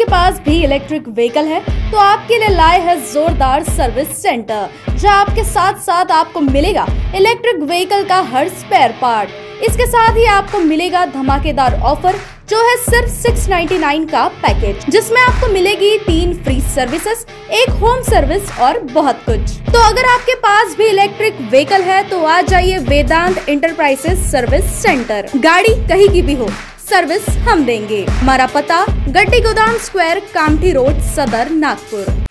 पास भी electric vehicle है तो आपके लिए लाए है जोरदार सर्विस सेंटर, जहां आपके साथ साथ आपको मिलेगा इलेक्ट्रिक व्हीकल का हर स्पेयर पार्ट। इसके साथ ही आपको मिलेगा धमाकेदार ऑफर, जो है सिर्फ 699 का पैकेज, जिसमें आपको मिलेगी 3 फ्री सर्विसेज, 1 होम सर्विस और बहुत कुछ। तो अगर आपके पास भी इलेक्ट्रिक व्हीकल है तो आ जाइए वेदांत इंटरप्राइजेज सर्विस सेंटर। गाड़ी कहीं की भी हो, सर्विस हम देंगे। हमारा पता गड्डी गोदाम स्क्वायर, कामठी रोड, सदर, नागपुर।